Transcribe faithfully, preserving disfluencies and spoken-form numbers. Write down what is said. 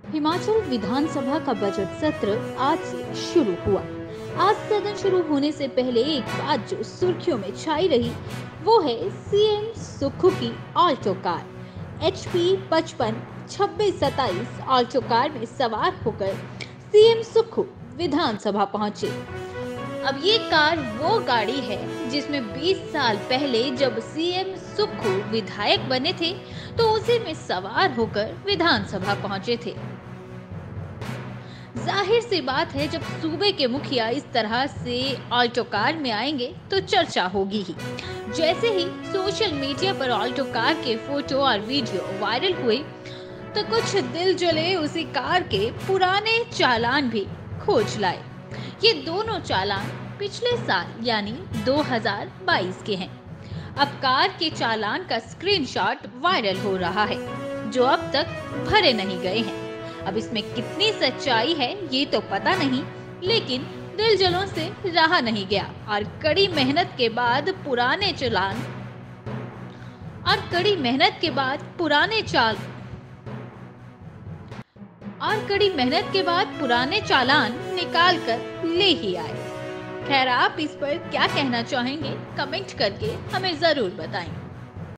हिमाचल विधानसभा का बजट सत्र आज से शुरू हुआ। आज सदन शुरू होने से पहले एक बात जो सुर्खियों में छाई रही वो है सीएम सुक्खू की ऑल्टो कार। एचपी पचपन छब्बीस सत्ताईस ऑल्टो कार में सवार होकर सीएम सुक्खू विधानसभा पहुंचे। अब ये कार वो गाड़ी है जिसमें बीस साल पहले जब सीएम सुक्खू विधायक बने थे तो उसी में सवार होकर विधानसभा पहुंचे थे। जाहिर सी बात है, जब सूबे के मुखिया इस तरह से ऑल्टो कार में आएंगे तो चर्चा होगी ही। जैसे ही सोशल मीडिया पर ऑल्टो कार के फोटो और वीडियो वायरल हुए तो कुछ दिल जले उसी कार के पुराने चालान भी खोज लाए। ये दोनों चालान पिछले साल यानी दो हज़ार बाईस के हैं। अब कार के चालान का स्क्रीनशॉट वायरल हो रहा है जो अब तक भरे नहीं गए हैं। अब इसमें कितनी सच्चाई है ये तो पता नहीं, लेकिन दिल जलों से रहा नहीं गया और कड़ी मेहनत के बाद पुराने चालान और कड़ी मेहनत के बाद पुराने चाल और कड़ी मेहनत के बाद पुराने चालान निकाल कर ले ही आए। खैर, आप इस पर क्या कहना चाहेंगे कमेंट करके हमें जरूर बताएं।